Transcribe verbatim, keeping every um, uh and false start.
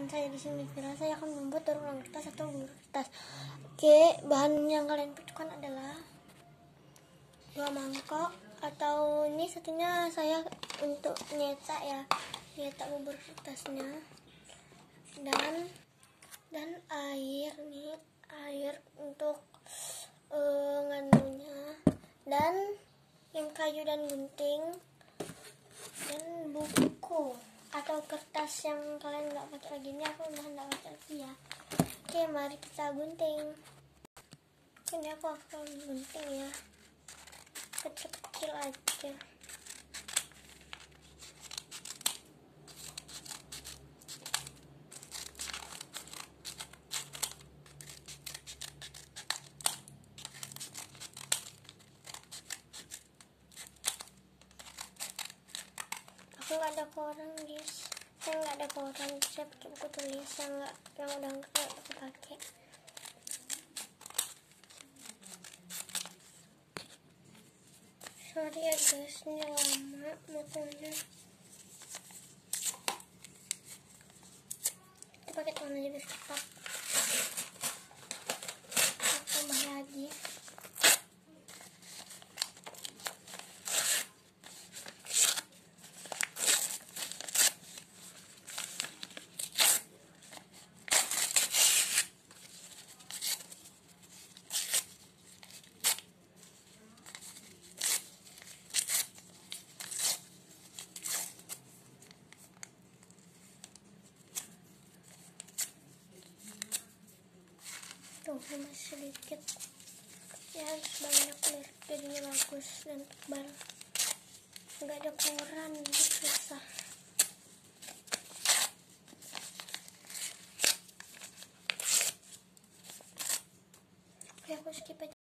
teman saya di sini kira saya akan membuat daur ulang kertas atau bubur kertas. Oke, bahan yang kalian butuhkan adalah dua mangkok, atau ini satunya saya untuk nyetak ya, nyetak bubur kertasnya, dan dan air nih, air untuk uh, nganunya, dan lem kayu dan gunting, dan buku atau kertas yang kalian nggak pakai lagi. Ini aku udah nggak pakai lagi ya. Oke, mari kita gunting. Ini aku akan gunting ya, kecil-kecil aja. Aku nggak ada koran guys, saya nggak ada koran, saya pakai buku tulis yang nggak, yang udah nggak aku pakai. Sorry ya guys, ini lama motonya. Kita pakai tangan aja biar cepat. Kita tambah lagi. Tuh, masih sedikit ya, harus banyak biar jadinya bagus dan tebal. Nggak ada koran, susah. Oke, aku skip aja.